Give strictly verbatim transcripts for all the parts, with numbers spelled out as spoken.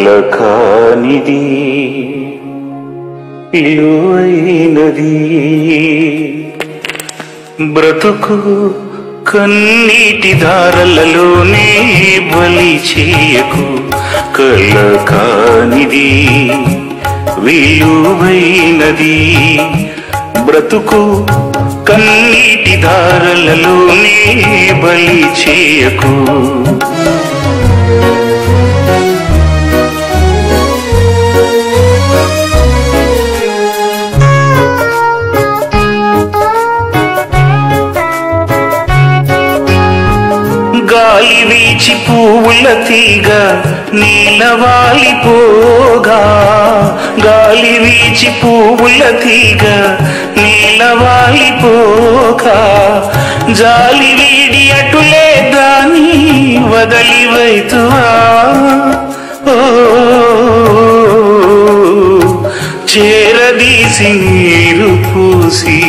కలకానిది విలువైనది బ్రతుకు కన్నీటి దారలలోనే బలి చేయకు కలకానిది విలువైనది బ్రతుకు కన్నీటి దారలలోనే బలి చేయకు గాలి వీచి పువ్వుల తీగ నీలవాలిపోగా గాలి వీచి పువ్వుల తీగ నీలవాలిపోగా జాలి వీడి అటులే దాని వదలివైతువా ఓ చేరదీసి నీరు పూసి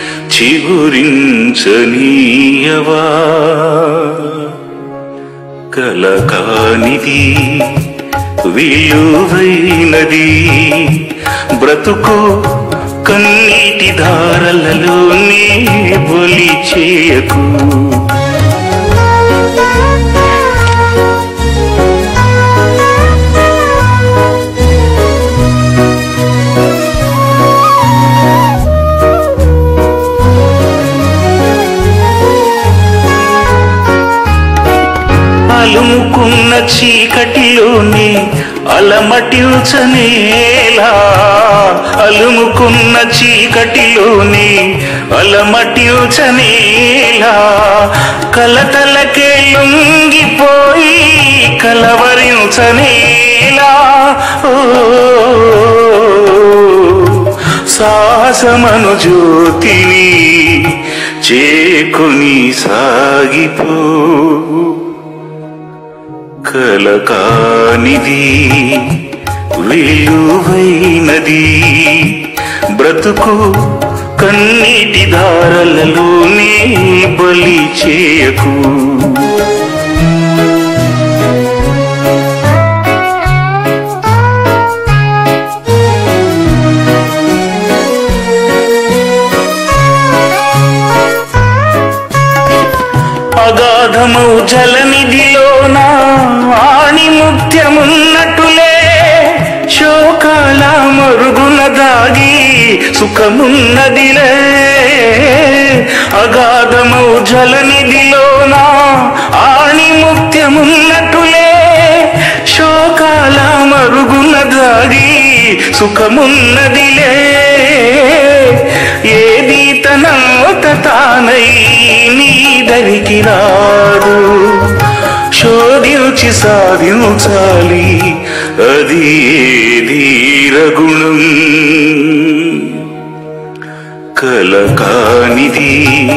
చిగురించనీయవా కలకానిది విలువైనది బ్రతుకు కన్నీటి దారలలోనే బలి చేయకు అలుముకున్న చీకటిలోనే అలమటిల్చనేలా అలుముకున్న చీకటిలోనే అలమటిల్చనేలా కలతలకే లొంగిపోయి కలవరించనేలా ఓ సాహసమను జ్యోతిని చేకుని సాగిపో కలకానిది విలువైనది బ్రతుకు కన్నీటి దారలలోనే బలి చేయకు అగాధమౌ జలనిధిలోన ఆణిముత్యమున్నట్టులే శోకాల మరుగున దాగి సుఖమున్నదిలే అగాధమౌ జలనిధిలోన ఆణిముత్యమున్నట్టులే శోకాల మరుగున దాగి సుఖమున్నదిలే ఏది తనంత తానై నీ దరికి రాదు శోధించి సాధించాలి అది ధీరగుణం కలకానిది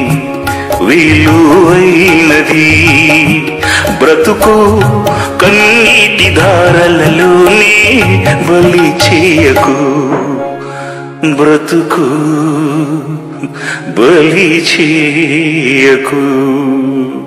విలువైనది బ్రతుకు కన్నీటి దారలలోనే బలి చేయకు బ్రతుకు బలి చేయకు।